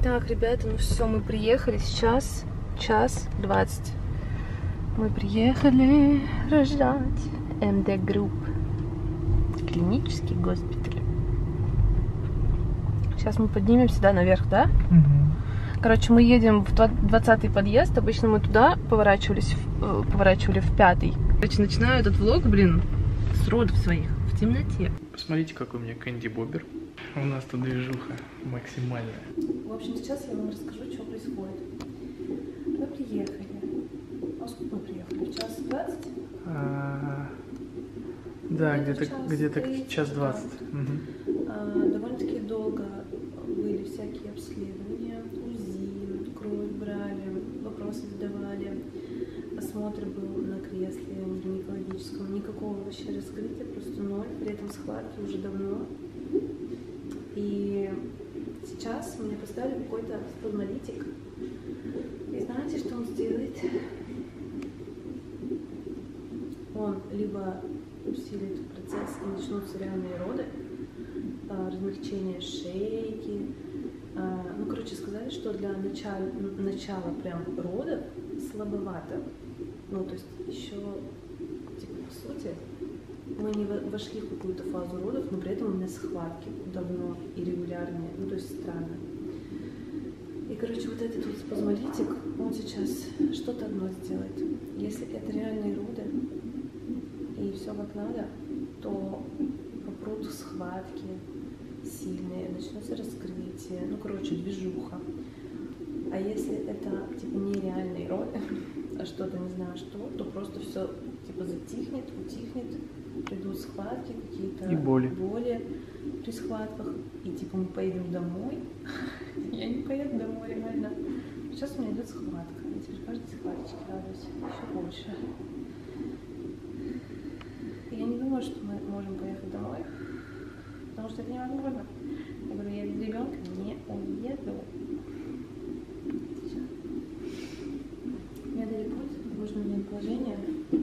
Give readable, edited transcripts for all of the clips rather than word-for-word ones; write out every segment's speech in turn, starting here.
Так, ребята, ну все, мы приехали. Сейчас 1:20. Мы приехали рожать. МД Групп. Клинический госпиталь. Сейчас мы поднимемся, да, наверх, да? Угу. Короче, мы едем в 20-й подъезд. Обычно мы туда поворачивали в 5-й. Короче, начинаю этот влог, блин, с родов своих в темноте. Посмотрите, какой у меня Кэнди Бобер. У нас тут движуха максимальная. В общем, сейчас я вам расскажу, что происходит. Мы приехали. А сколько мы приехали? В 1:20? Да, где-то 1:20. Угу. Довольно-таки долго были всякие обследования, УЗИ, кровь брали, вопросы задавали. Осмотр был на кресле гинекологическом. Никакого вообще раскрытия, просто ноль. При этом схватки уже давно. И сейчас мне поставили какой-то спазмолитик. И знаете, что он сделает? Он либо усилит процесс и начнутся реальные роды, размягчение шейки. Ну, короче, сказали, что для начала прям родов слабовато. Ну, то есть еще, типа, по сути, мы не вошли в какую-то фазу родов, но при этом у меня схватки давно и регулярные, ну, то есть странно. И, короче, вот этот вот спазмолитик, он сейчас что-то одно сделает. Если это реальные роды, и все как надо, то попрут схватки сильные, начнется раскрытие, ну, короче, движуха. А если это, типа, нереальные роды, а что-то, не знаю что, то просто все, типа, затихнет, утихнет, придут схватки, какие-то боли при схватках, и, типа, мы поедем домой. Я не поеду домой, реально. Сейчас у меня идет схватка, я теперь каждой схваточке радуюсь еще больше. Я не думаю, что мы можем поехать домой, потому что это невозможно. Я говорю, я без ребенка не уеду. Сейчас. Мне дали пульс, нужно мне положение.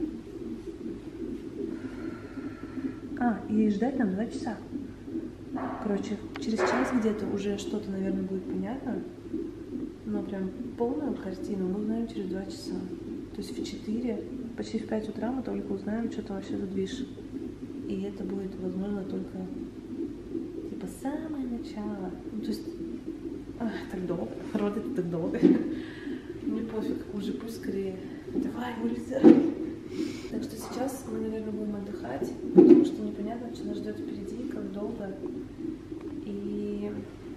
И ждать нам 2 часа. Короче, через час где-то уже что-то, наверное, будет понятно. Но прям полную картину мы узнаем через 2 часа. То есть в 4, почти в 5 утра мы только узнаем, что там вообще за движ. И это будет, возможно, только типа самое начало. Ну, то есть, так долго. Роды это так долго. Мне пофиг, уже пусть скорее. Давай, улица. Так что сейчас мы, наверное, будем отдыхать, потому что непонятно, что нас ждет впереди, как долго. И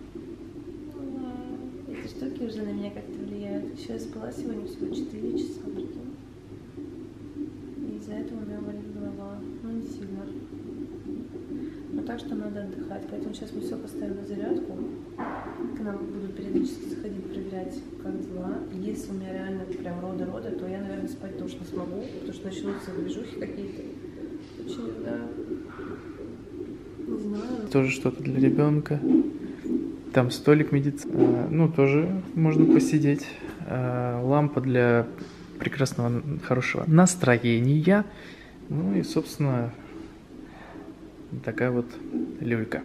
эти штуки уже на меня как-то влияют. Еще я спала сегодня всего 4 часа, прикинь. И из-за этого у меня болит голова. Ну, не сильно. Но так что надо отдыхать. Поэтому сейчас мы все поставим на зарядку. К нам будут периодически заходить, проверять, как дела. Если у меня реально прям роды, то я, наверное, спать точно смогу, потому что начнутся движухи какие-то. Очень, да. Не знаю. Тоже что-то для ребенка. Там столик медицинский. Ну, тоже можно посидеть. Лампа для прекрасного, хорошего настроения. Ну и, собственно, такая вот люлька.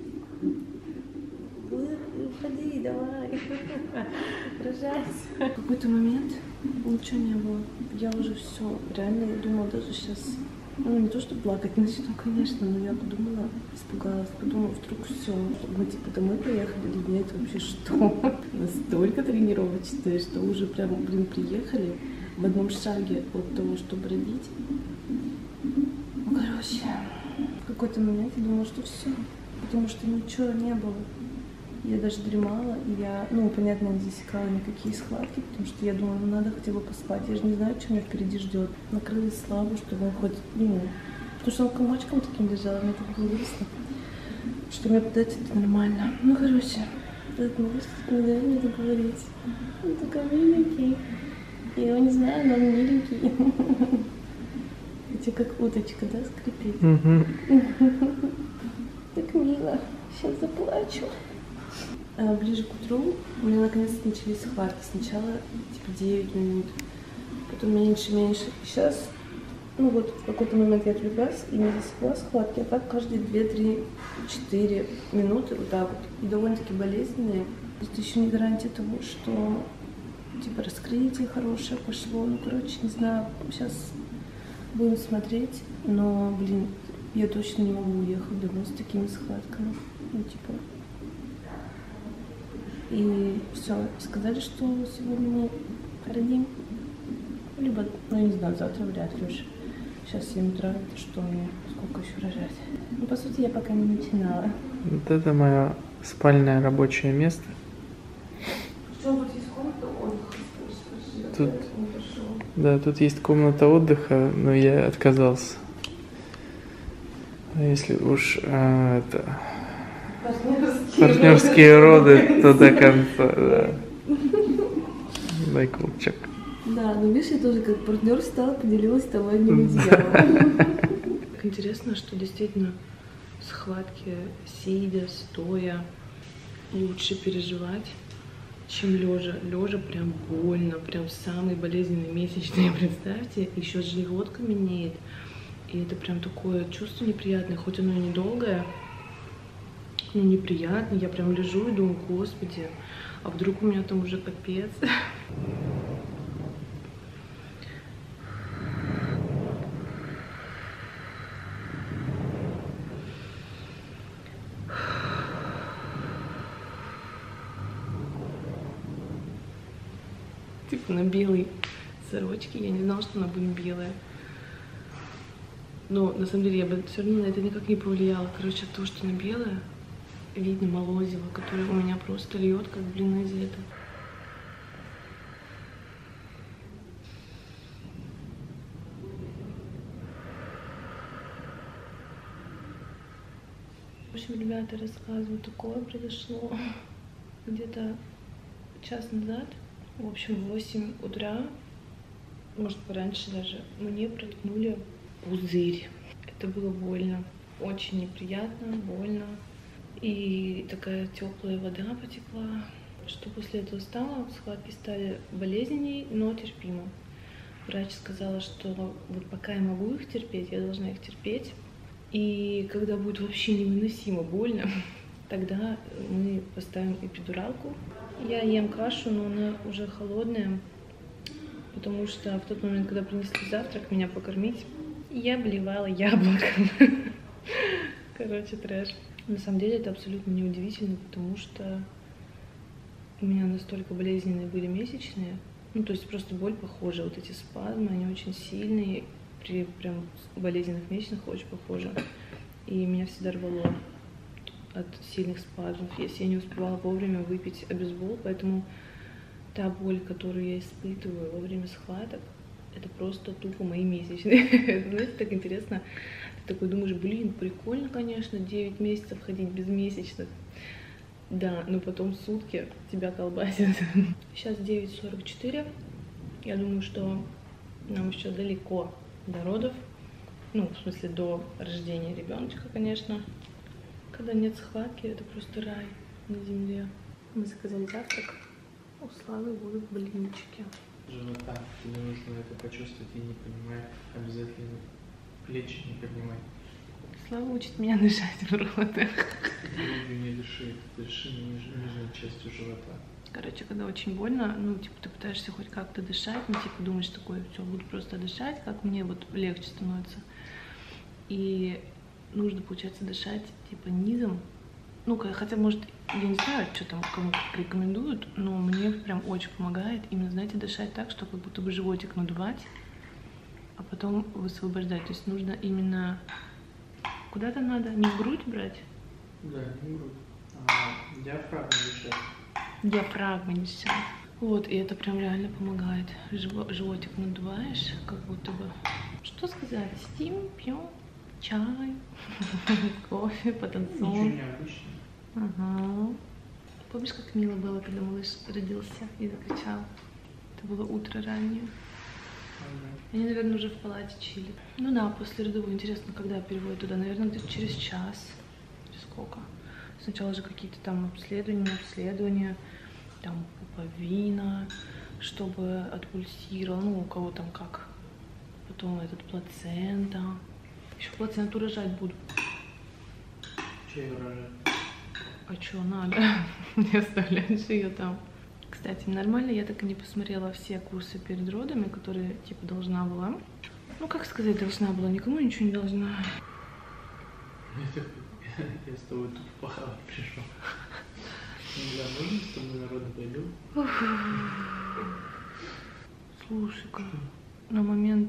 Выходи, давай. Рожайся. В какой-то момент ничего не было. Я уже все, реально думала даже сейчас, ну не то, что плакать начну, конечно, но я подумала, испугалась, подумала, вдруг все, мы типа домой поехали, или нет, вообще что? Настолько тренировочные, что уже прям, блин, приехали в одном шаге от того, чтобы родить. Ну, короче, в какой-то момент я думала, что все, потому что ничего не было. Я даже дремала, и я, ну, понятно, не засекала никакие схватки, потому что я думала, ну, надо хотя бы поспать. Я же не знаю, что меня впереди ждет. Накрылась слабо, чтобы он хоть, ну, потому что он комочком таким лежал, мне так было грустно, что мне подать это нормально. Ну, короче, этот новость не дает мне договорить. Он такой миленький. Я его не знаю, но он миленький. Хотя как уточка, да, скрипит? Так мило. Сейчас заплачу. Ближе к утру у меня наконец-то начались схватки. Сначала типа 9 минут, потом меньше. Сейчас, ну вот, в какой-то момент я отвлеклась и не засекла схватки, а так каждые 2, 3, 4 минуты вот так вот. И довольно-таки болезненные. Это еще не гарантия того, что типа раскрытие хорошее пошло. Ну, короче, не знаю, сейчас будем смотреть, но, блин, я точно не могу уехать домой с такими схватками. Ну, типа. И все, сказали, что сегодня мы родим. Либо, ну, я не знаю, завтра вряд ли уж. Сейчас 7 утра, это что мне, сколько еще рожать? Ну, по сути, я пока не начинала. Вот это мое спальное рабочее место. Что, вот есть комната отдыха? Тут, да, тут есть комната отдыха, но я отказался. А если уж это партнерские роды, то до конца, да. Дай колчак. Да, ну видишь, я тоже как партнер стала, поделилась того одним делом. Интересно, что действительно схватки сидя, стоя лучше переживать, чем лежа. Лежа прям больно, прям самый болезненный месячный, представьте, еще живот каменеет. И это прям такое чувство неприятное, хоть оно и недолгое, но неприятно. Я прям лежу и думаю, господи, а вдруг у меня там уже капец. Типа на белой сорочке, я не знала, что она будет белая. Но на самом деле я бы все равно на это никак не повлияла. Короче, от того, что она белая, видно молозиво, которое у меня просто льет, как блин из этого. В общем, ребята рассказывают, такое произошло где-то час назад. В общем, в 8 утра, может пораньше даже, мне проткнули пузырь. Это было больно, очень неприятно, больно. И такая теплая вода потекла. Что после этого стало? Схватки стали болезненней, но терпимо. Врач сказала, что вот пока я могу их терпеть, я должна их терпеть. И когда будет вообще невыносимо больно, тогда мы поставим эпидуралку. Я ем кашу, но она уже холодная, потому что в тот момент, когда принесли завтрак меня покормить, я блевала яблоком. Короче, трэш. На самом деле это абсолютно неудивительно, потому что у меня настолько болезненные были месячные. Ну, то есть просто боль похожа. Вот эти спазмы, они очень сильные. При прям болезненных месячных очень похожи. И меня всегда рвало от сильных спазмов, если я не успевала вовремя выпить обезбол, поэтому та боль, которую я испытываю во время схваток, это просто тупо мои месячные. Знаете, так интересно, ты такой думаешь, блин, прикольно, конечно, 9 месяцев ходить без месячных, да, но потом сутки тебя колбасит. Сейчас 9:44, я думаю, что нам еще далеко до родов, ну, в смысле, до рождения ребеночка, конечно. Когда нет схватки, это просто рай на земле. Мы заказали завтрак. У Славы будут блинчики. Живота, тебе нужно это почувствовать, и не понимай, обязательно плечи не поднимай. Слава учит меня дышать в рот. Грудью не дыши, дыши нижней частью живота. Короче, когда очень больно, ну, типа, ты пытаешься хоть как-то дышать, ну, типа, думаешь такое, все, буду просто дышать, как мне вот легче становится. И нужно, получается, дышать, типа, низом. Ну, хотя, может, я не знаю, что там кому рекомендуют, но мне прям очень помогает именно, знаете, дышать так, что как будто бы животик надувать, а потом высвобождать. То есть нужно именно... Куда-то надо не в грудь брать? Да, не в грудь, а диафрагмой дышать. Диафрагмой дышать. Вот, и это прям реально помогает. Животик надуваешь, как будто бы... Что сказать? Сидим, пьем чай, кофе, потанцуем. Ничего необычного. Ага. Помнишь, как мило было, когда малыш родился и закричал? Это было утро раннее. Они, наверное, уже в палате чили. Ну да, после родовой. Интересно, когда переводят туда? Наверное, где-то через час. Через сколько? Сначала же какие-то там обследования, там пуповина, чтобы отпульсировал, ну, у кого там как. Потом этот плацента. Еще плаценту рожать буду. Че ее рожать? а что надо? Не оставлять же ее там. Кстати, нормально, я так и не посмотрела все курсы перед родами, которые, типа, должна была. Ну, как сказать, должна была, никому ничего не должна. Я с тобой тут похавать пришел. Да, можно с тобой на роды пойду? Слушай-ка, на момент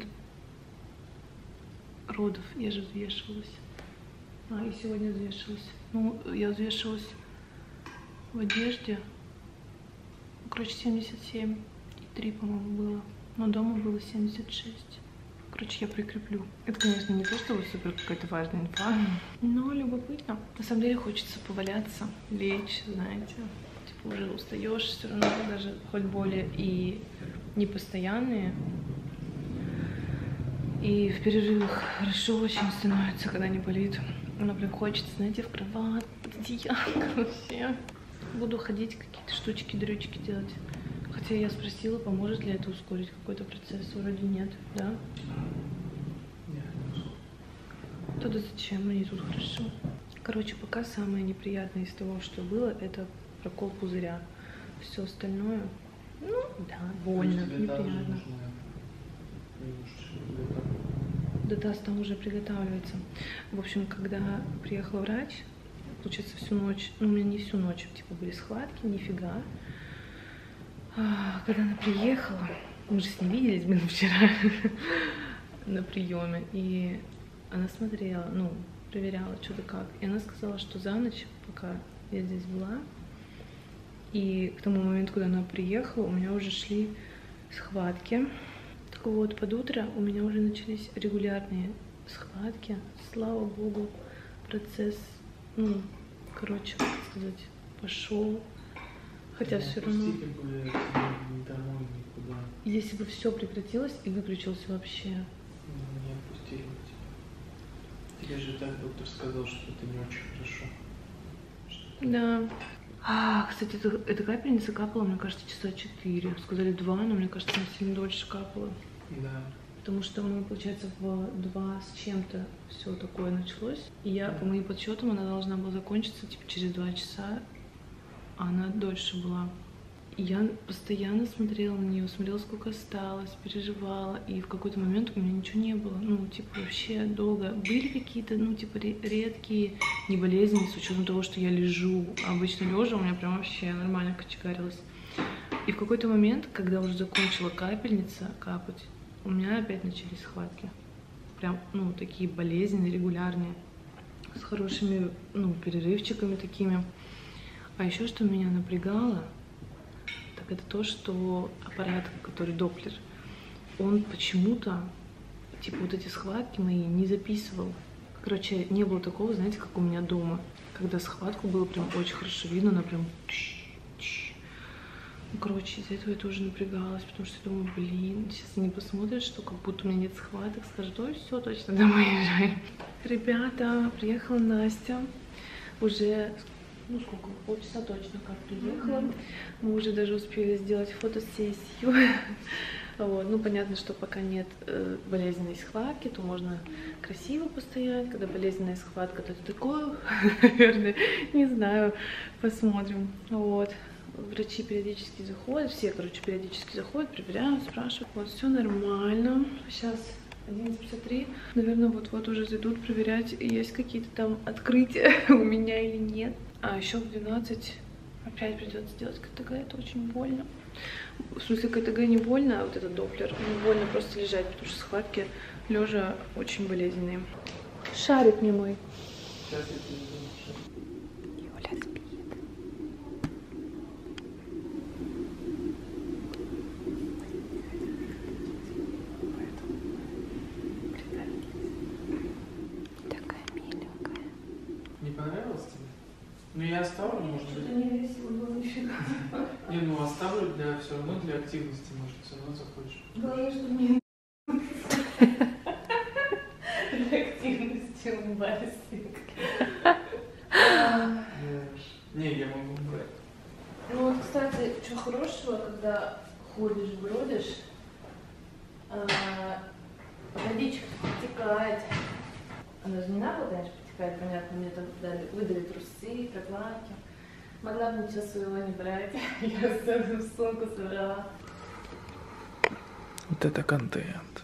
родов я же взвешивалась. И сегодня взвешивалась. Ну, я взвешивалась в одежде. Короче, 77,3, по-моему, было. Но дома было 76. Короче, я прикреплю. Это, конечно, не то, что вот супер какая-то важная инфа, но любопытно. На самом деле хочется поваляться, лечь, знаете. Типа уже устаешь, все равно даже хоть боли и непостоянные. И в перерывах хорошо очень становится, когда не болит. Но прям хочется, знаете, в кровать, под одеялко вообще. Буду ходить, какие-то штучки, дрючки делать. Хотя я спросила, поможет ли это ускорить какой-то процесс. Вроде нет, да? Нет. Тогда зачем? Мне тут хорошо. Короче, пока самое неприятное из того, что было, это прокол пузыря. Все остальное, ну да, больно, неприятно. Да, там уже приготавливается. В общем, когда приехал врач, получается, всю ночь, ну, у меня не всю ночь, типа, были схватки, нифига. Когда она приехала, мы же с ней виделись, вчера на приеме, и она смотрела, ну, проверяла, что-то как. И она сказала, что за ночь, пока я здесь была, и к тому моменту, когда она приехала, у меня уже шли схватки. Так вот, под утро у меня уже начались регулярные схватки. Слава богу, процесс, ну, короче, как сказать, пошел. Хотя все равно. Домой никуда. Если бы все прекратилось и выключилось вообще. Не отпустили тебя. Тебе же так доктор сказал, что это не очень хорошо. Да. Кстати, эта капельница капала, мне кажется, часа 4. Сказали 2, но мне кажется, она сильно дольше капала. Да. Потому что мы, получается, в 2 с чем-то все такое началось. И я, по моим подсчетам, она должна была закончиться типа через 2 часа. А она дольше была. И я постоянно смотрела на нее, смотрела, сколько осталось, переживала. И в какой-то момент у меня ничего не было. Ну, типа, вообще долго. Были какие-то, ну, типа, редкие неболезни, с учетом того, что я лежу. А обычно лежа у меня прям вообще нормально кочегарилось. И в какой-то момент, когда уже закончила капельница капать, у меня опять начались схватки. Прям, ну, такие болезненные, регулярные. С хорошими, ну, перерывчиками такими. А еще что меня напрягало, так это то, что аппарат, который Доплер, он почему-то, типа, вот эти схватки мои не записывал. Короче, не было такого, знаете, как у меня дома, когда схватку было прям очень хорошо видно, она прям... Ну, короче, из-за этого я тоже напрягалась, потому что я думаю, блин, сейчас они посмотрят, что как будто у меня нет схваток, скажут, ой, все, точно домой езжай. Ребята, приехала Настя, уже... Ну, сколько? Полчаса точно как приехала. Мы уже даже успели сделать фотосессию. Вот. Ну, понятно, что пока нет болезненной схватки, то можно красиво постоять. Когда болезненная схватка, то это такое, наверное, не знаю, посмотрим. Вот. Врачи периодически заходят, все, короче, периодически заходят, проверяют, спрашивают. Вот, все нормально. Сейчас 11:53. Наверное, вот-вот уже зайдут проверять, есть какие-то там открытия у меня или нет. А еще в 12 опять придется делать КТГ, это очень больно. В смысле, КТГ не больно, а вот этот Доплер. Не больно просто лежать, потому что схватки лежа очень болезненные. Шарик мне мой. Сейчас я тебе Юля спит. Такая миленькая. Не понравилось тебе? Ну я оставлю, может быть. Не весело было нифига. Не, ну оставлю для все равно для активности, может, все равно захочешь. Главное, что мне для активности улыбайся. Не, я могу брать. Ну вот, кстати, что хорошего, когда ходишь, бродишь, водичка потекает. Она же не надо, конечно, потекает, понятно, мне там выдали трусы, прокладки. Могла бы ничего своего не брать. Я в сумку собрала. Вот это контент.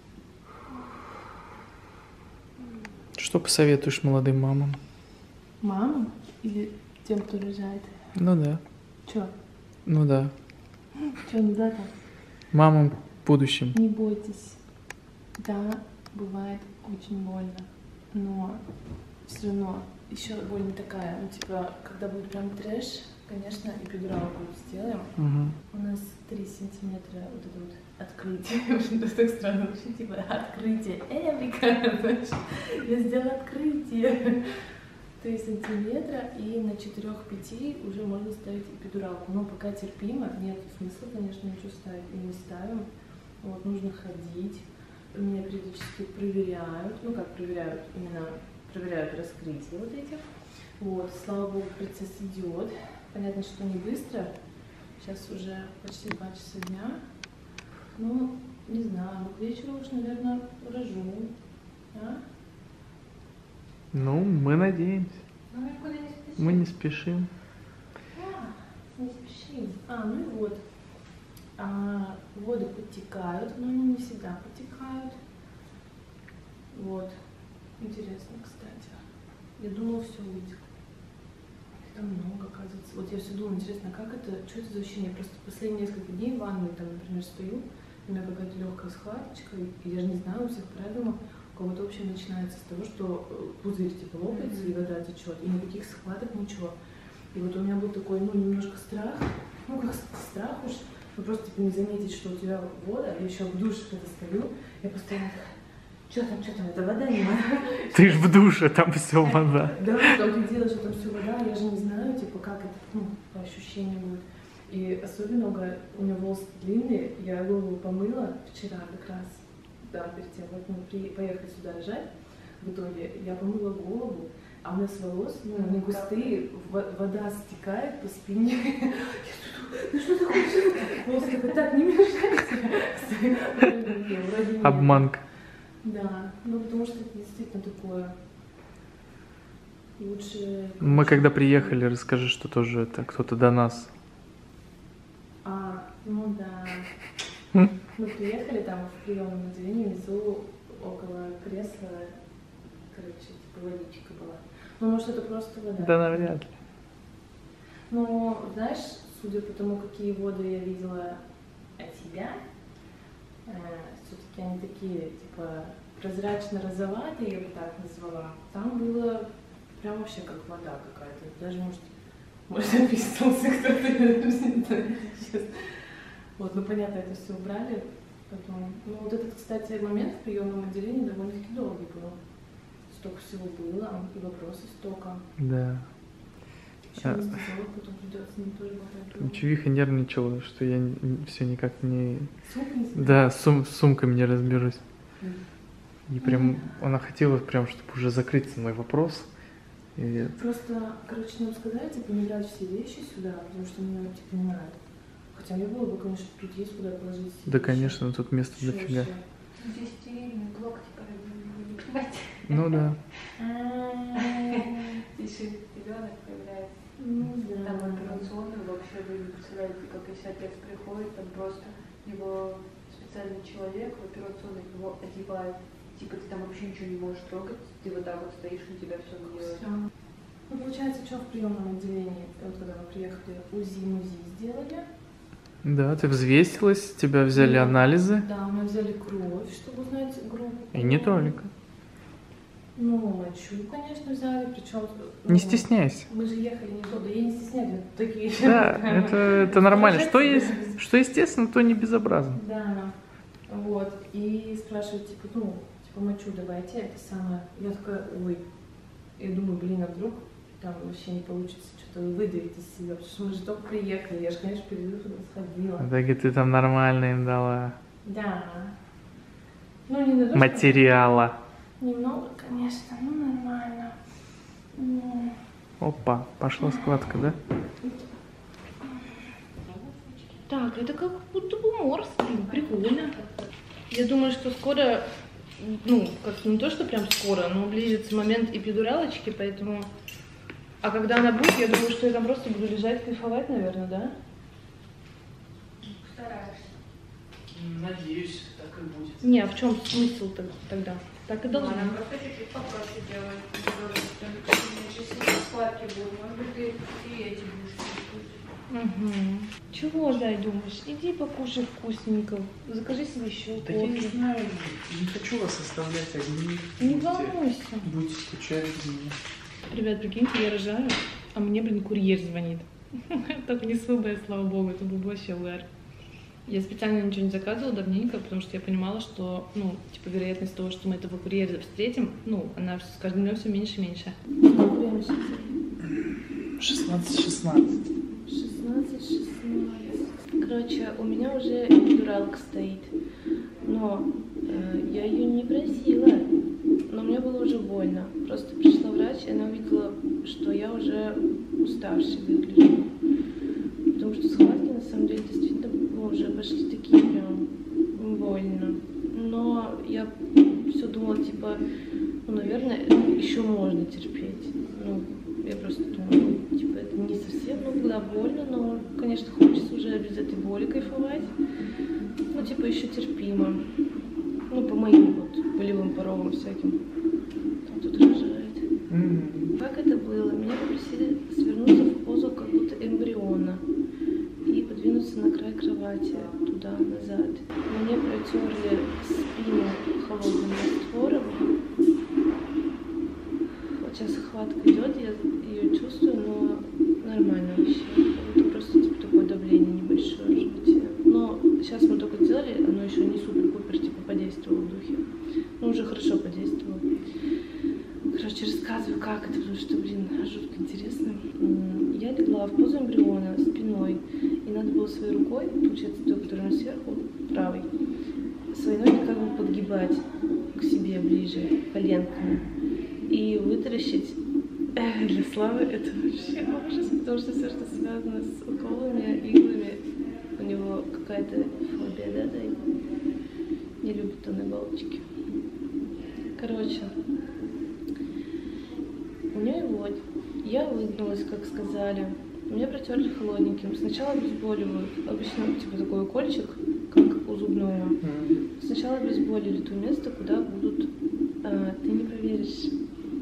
Что посоветуешь молодым мамам? Мамам или тем, кто рожает? Ну да. Чё? Ну да. Чё, ну да, так? Мамам в будущем. Не бойтесь. Да, бывает очень больно, но все равно еще боль не такая. Ну, типа, когда будет прям трэш, конечно, эпидуралку сделаем. Угу. У нас 3 сантиметра вот это вот открытие. Это так странно, вообще, типа, открытие. Эврика, знаешь, я сделала открытие. 3 сантиметра, и на 4-5 уже можно ставить эпидуралку. Но пока терпимо, нет смысла, конечно, ничего ставить, и не ставим. Вот, нужно ходить. Меня периодически проверяют, ну как проверяют, именно проверяют раскрытие вот этих. Вот, слава богу, процесс идет. Понятно, что не быстро. Сейчас уже почти 2 часа дня. Ну, не знаю, ну к вечеру уж, наверное, рожу. А? Ну, мы надеемся. Ну, мы никуда не спешим. Мы не спешим. Не спешим. Ну и вот. Воды подтекают, но они не всегда подтекают. Вот. Интересно, кстати. Я думала, все выйдет. Это много, оказывается. Вот я все думала, интересно, как это, что это за ощущение? Просто последние несколько дней в ванной, там, например, стою, у меня какая-то легкая схваточка, и я же не знаю, у всех правильно, у кого-то вообще начинается с того, что пузырь типа лопается, и вода течет, и никаких схваток, ничего. И вот у меня был такой, ну, немножко страх, ну, как страх уж, ну, просто типа не заметить, что у тебя вода, я еще в душе когда стою, я постоянно такая, что там, это вода, не вода? Ты ж в душе, там все вода. Да, там ты делаешь, что там все вода, я же не знаю, типа, как это, ну, по ощущениям будет. И особенно у меня волосы длинные, я голову помыла вчера как раз, да, перед тем, как мы поехали сюда рожать, в итоге я помыла голову, а у меня с волос, ну, они густые, вода стекает по спине. Я тут, ну что такое? Волосы такой, так, не мешайте. Обманка. Да, ну потому что это действительно такое. Лучше... Мы когда приехали, расскажи, что тоже это кто-то до нас. Ну да. Мы приехали там в приемном отделении, внизу около кресла, короче, типа водичка была. Ну, может, это просто вода. Да, навряд ли. Ну, знаешь, судя по тому, какие воды я видела от тебя, все-таки они такие, типа, прозрачно-розоватые, я бы так назвала. Там было прям вообще как вода какая-то. Даже, может описывался кто-то. Вот, ну, понятно, это все убрали. Потом. Ну, вот этот, кстати, момент в приемном отделении довольно-таки долгий был. Столько всего было, и вопросов столько. Да. Еще анестезиолог потом придется, мне тоже болтать. Чувиха нервничала, что я все никак не... Сумка не знаю. Да, с сумками не разберусь. И прям она хотела прям, чтобы уже закрыть мой вопрос. И... Просто, короче, нам сказали, типа, не брать все вещи сюда, потому что мне, типа, не надо. Хотя мне было бы, конечно, тут есть куда положить все Да, вещи. конечно, тут места дофига. Здесь стерильный блок, типа, не понимаете? Ну да. Здесь ребенок появляется. Ну Там да. операционный вообще, вы не представляете, как если отец приходит, там просто его специальный человек в операционной его одевает. Типа ты там вообще ничего не можешь трогать, ты вот так вот стоишь, на тебя все делает. Всё. Ну, получается, что в приемном отделении, вот когда мы приехали, УЗИ сделали. Да, ты взвесилась, тебя взяли Да. анализы. Да, мы взяли кровь, чтобы узнать группу. И не только. Ну, мочу, конечно, взяли, причем... Не стесняйся. Мы же ехали не туда, я не стесняюсь, вот такие... Да, это нормально. Что естественно, то не безобразно. Да, вот, и спрашивают, типа, ну, типа, мочу давайте, это самое. Я такая, ой, я думаю, блин, а вдруг там вообще не получится что-то выдавить из себя, потому что мы же только приехали, я же, конечно, перед этим сходила. Так и ты там нормально им дала. Да. Ну, не надо. Материала. Немного, конечно, ну, нормально. Ну. Опа, пошла складка, да? Так, это как будто бы морс, блин, прикольно. Я думаю, что скоро, ну, как не то, что прям скоро, но близится момент эпидуралочки, поэтому А когда она будет, я думаю, что я там просто буду лежать, кайфовать, наверное, да? Стараешься. Надеюсь, так и будет. Не, а в чем смысл тогда? Так и должно. Она просто чуть-чуть попроще делает. Если сладкие будут, может быть, ты и эти будешь чувствовать. Угу. Чего, дай, думаешь? Иди покушай вкусненько. Закажи себе еще Да я не кофе. знаю, не хочу вас оставлять одни. Не волнуйся. Будете скучать без меня. Ребят, прикиньте, я рожаю, а мне, блин, курьер звонит. Только не СВБ, слава богу, это был вообще угар. Я специально ничего не заказывала давненько, потому что я понимала, что, ну, типа, вероятность того, что мы этого курьера встретим, ну, она с каждым днем все меньше и меньше. Сколько времени сейчас? 16. 16. Короче, у меня уже эпидуралка стоит, но я ее не просила, но мне было уже больно. Просто пришла врач, и она увидела, что я уже уставшей выгляжу. Потому что схватки, на самом деле, действительно уже пошли такие прям больно. Но я все думала, типа, ну, наверное, еще можно терпеть. Ну, я просто думала, типа, это не совсем, ну, когда больно, но, конечно, хочется уже без этой боли кайфовать. Ну, типа, еще терпимо. Ну, по моим вот болевым порогам всяким. Там тут рожает. Как это было? Меня попросили свернуться в позу как будто эмбриона и подвинуться на край кровати, туда-назад. Мне протерли спину холодным раствором. Вот сейчас хватка идет, я ее чувствую, но нормально вообще. Как будто просто типа такое давление небольшое в животе. Но сейчас мы только делали, оно еще не супер-пупер типа подействовало в духе. Но уже хорошо подействовало. Короче, рассказываю, как это, потому что, блин, жутко интересно. Я легла в позу эмбриона спиной, и надо было своей рукой, получается, той, которая сверху, правой, свои ноги как бы подгибать к себе ближе, коленками, и вытаращить. Для Славы это вообще ужас, потому что все, что связано с уколами, иглами, у него какая-то фобия, да, не любит он иголочки. Короче, у нее вот, я выгнулась, как сказали, меня протерли холодненьким. Сначала обезболивают, обычно типа такой укольчик, как у зубного. Сначала обезболили то место, куда будут, ты не поверишь,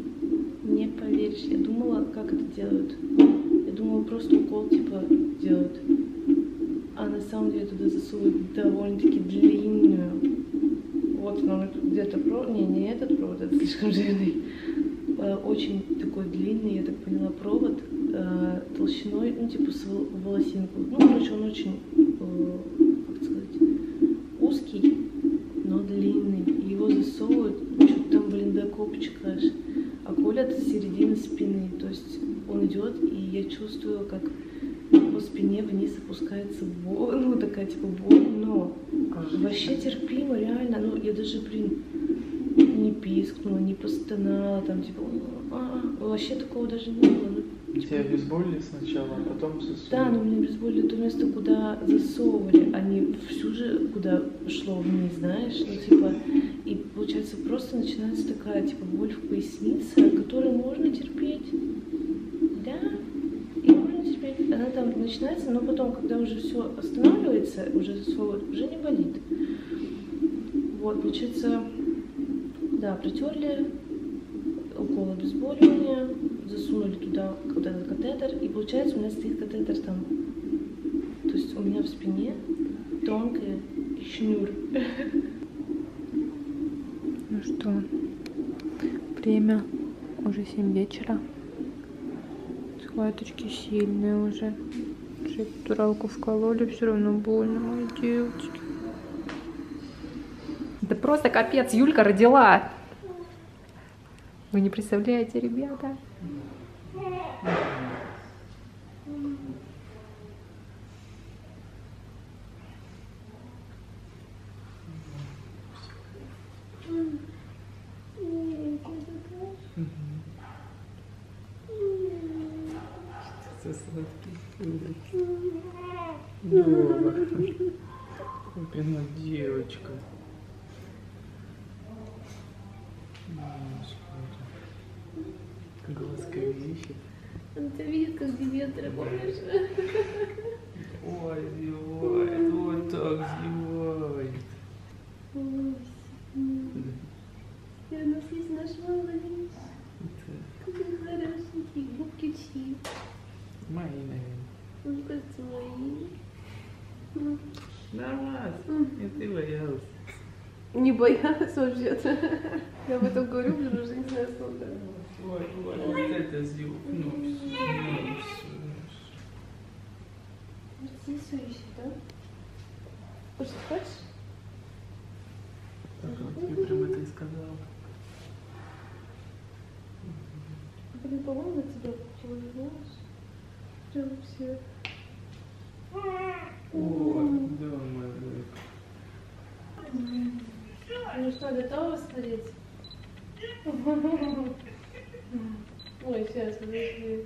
я думала, как это делают. Я думала, просто укол типа делают. А на самом деле туда засовывают довольно-таки длинную. Вот он где-то провод, не этот провод, это слишком жирный. Очень такой длинный, я так поняла, провод толщиной, ну типа с волосинку. Ну, короче, он очень, как сказать, узкий, но длинный. И его засовывают, что-то там, блин, до копчика аж. А колят с середины спины. То есть он идет, и я чувствую, как по спине вниз опускается боль, ну такая типа боль, но вообще терпимо, реально. Ну я даже, блин, не пискнула, не постонала, там типа, вообще такого даже не было. Ну, Тебя обезболили сначала, а потом засунули? Да, но меня обезболили то место, куда засовывали, а не всю же, куда шло вниз, знаешь, ну типа, и получается просто начинается такая типа боль в пояснице, которую можно терпеть, да, и можно терпеть, она там начинается, но потом, когда уже все останавливается, уже засовывают, уже не болит. Вот, получается, да, протерли, укол обезболивания, засунули туда вот этот катетер, и получается у меня стоит катетер там, то есть у меня в спине тонкая шнур. Ну что, время уже 7 вечера, схваточки сильные уже эпидуралку вкололи, все равно больно, мои девочки. Да просто капец, Юлька родила. Вы не представляете, ребята. Прямо девочка. Глазка вещи. Он тебя видит, как Диметра, помнишь? Ой, зевает, вот так зевает. И у нас есть наш малыш. Какой хорошенький, губки чьи. Мои, наверное. Мне кажется, мои. Нормально, и ты боялась. Не боялась вообще-то. Я об этом говорю, уже не знаю сколько. Ой, вот это зев. Ну, все. Вот здесь все ищет, да? Кушать хочешь? Так, вот я прям это и сказала. Блин, по-моему, на тебя получилось, знаешь? Прям все. Ой, да, моя дочка. Ну что, готова смотреть? Ой, сейчас, подожди.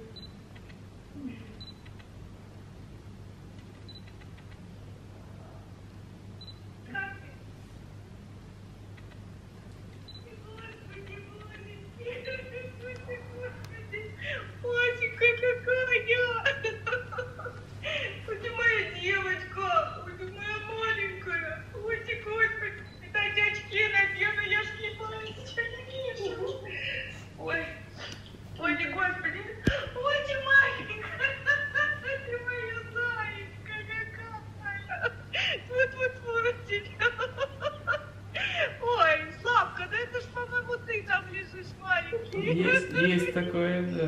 Осенька какая! Ой, ты моя девочка! Ой, ты моя маленькая! Ой, ты, господи! Дайте очки надену, я ж слепая, ничего не вижу! Ой, ой, ты, господи! Ой, ты маленькая! Ты моя зайка какая! Вот тебя! Ой, Славка, да это ж, по-моему, ты там лежишь маленький! Есть такое, да.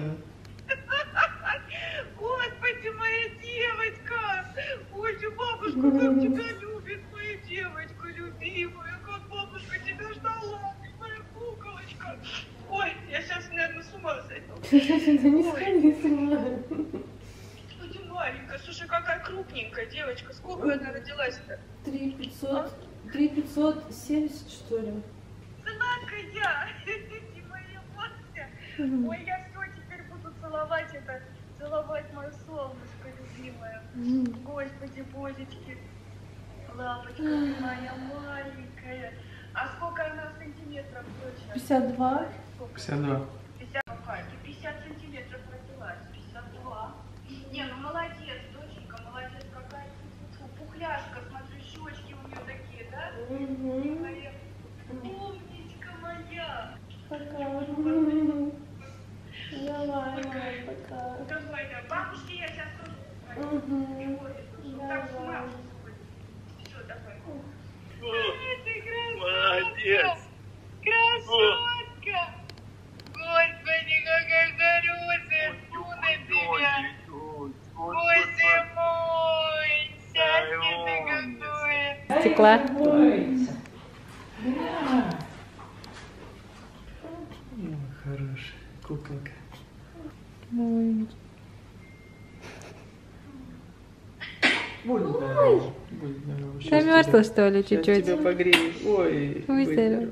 Господи, моя девочка! Ой, ты бабушка, как тебя любит, моя девочка любимая, как бабушка тебя ждала, ты моя куколочка. Ой, я сейчас, наверное, с ума сойду. Да не сходи с ума. Ой, ты маленькая, слушай, какая крупненькая девочка, сколько она родилась-то? 3570, что ли? Сладкая! Ты моя Вася! Ой, я все теперь буду целовать мое солнышко любимое. Господи, божечки, лапочка ты моя маленькая. А сколько она сантиметров точно? 52. 52. 50 сантиметров родилась. 52. Не, ну молодец, доченька, молодец, какая пухляшка, смотрю, щечки у нее такие, да? Моя умничка моя. Пока. Давай, мам, пока. Давай, да, бабушке я сейчас тоже приходит, так с мамой. Все, давай. Ты красотка! Красотка! Господи, какая хорошая! Фу на тебя! Боже мой! Счастье ты какое! Стекла. Ой, хорошая куколка. Ой. Будь здоров. Будь здоров. Замерзла, что ли, Сейчас чуть-чуть? тебя погреешь. Ой, Будь здоров.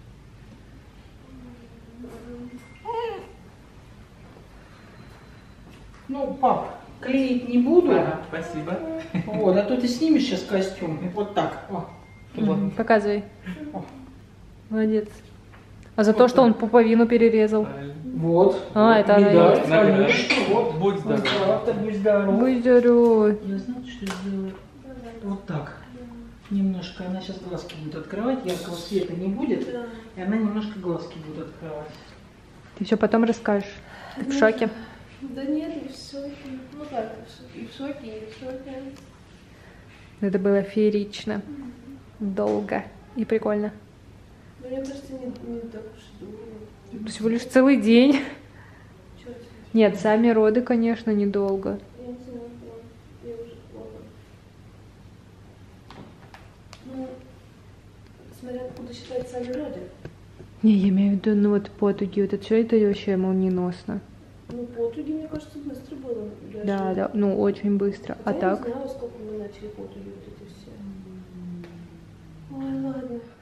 Ну, пап, клеить не буду. Ага, спасибо. Вот, а то ты снимешь сейчас костюм. И вот так. О, вот. Показывай. О. Молодец. А за то, что он пуповину перерезал. Правильно. Вот. А, это она медаль, есть. конечно. Вот. Будь здоров. Пожалуйста, будь здоров. Будь здоров. Я знаю, что сделаю. Вот так. Немножко. Она сейчас глазки будет открывать. Яркого света не будет. И она немножко глазки будет открывать. Ты все потом расскажешь. Ты в шоке? Да нет, не в шоке. Ну как, и в шоке, и в шоке. Это было феерично. Долго и прикольно. Но мне кажется, не так уж и долго. Всего лишь целый день. Чё тебе? Нет, сами роды, конечно, недолго. Я не знаю, я уже плохо. Ну, смотря откуда считать сами роды. Не, я имею в виду, ну вот потуги, вот это все это вообще молниеносно. Ну, потуги, мне кажется, быстро было. Даже. Да, да, ну очень быстро. Хотя А я так? не знаю, сколько мы начали потуги вот эти все. Ой, ладно.